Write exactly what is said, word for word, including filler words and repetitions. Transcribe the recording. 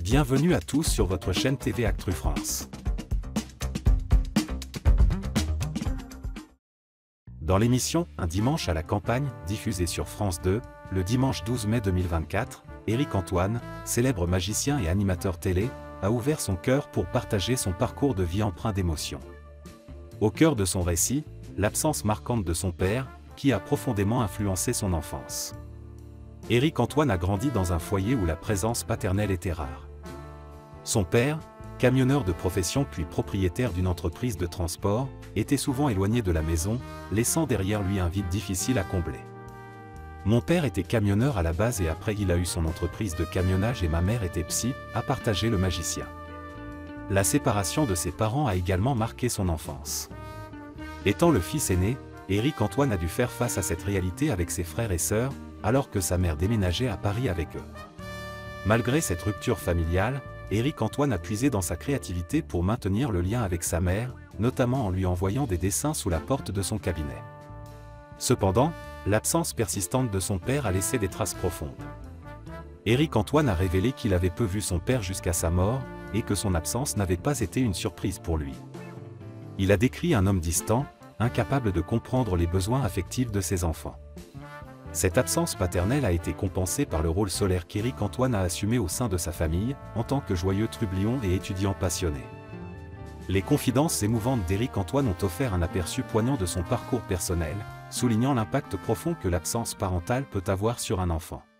Bienvenue à tous sur votre chaîne T V Actu France. Dans l'émission Un dimanche à la campagne, diffusée sur France deux, le dimanche douze mai deux mille vingt-quatre, Éric Antoine, célèbre magicien et animateur télé, a ouvert son cœur pour partager son parcours de vie empreint d'émotions. Au cœur de son récit, l'absence marquante de son père, qui a profondément influencé son enfance. Éric Antoine a grandi dans un foyer où la présence paternelle était rare. Son père, camionneur de profession puis propriétaire d'une entreprise de transport, était souvent éloigné de la maison, laissant derrière lui un vide difficile à combler. Mon père était camionneur à la base et après il a eu son entreprise de camionnage et ma mère était psy, a partagé le magicien. La séparation de ses parents a également marqué son enfance. Étant le fils aîné, Éric Antoine a dû faire face à cette réalité avec ses frères et sœurs, alors que sa mère déménageait à Paris avec eux. Malgré cette rupture familiale, Éric Antoine a puisé dans sa créativité pour maintenir le lien avec sa mère, notamment en lui envoyant des dessins sous la porte de son cabinet. Cependant, l'absence persistante de son père a laissé des traces profondes. Éric Antoine a révélé qu'il avait peu vu son père jusqu'à sa mort, et que son absence n'avait pas été une surprise pour lui. Il a décrit un homme distant, incapable de comprendre les besoins affectifs de ses enfants. Cette absence paternelle a été compensée par le rôle solaire qu'Éric Antoine a assumé au sein de sa famille, en tant que joyeux trublion et étudiant passionné. Les confidences émouvantes d'Éric Antoine ont offert un aperçu poignant de son parcours personnel, soulignant l'impact profond que l'absence parentale peut avoir sur un enfant.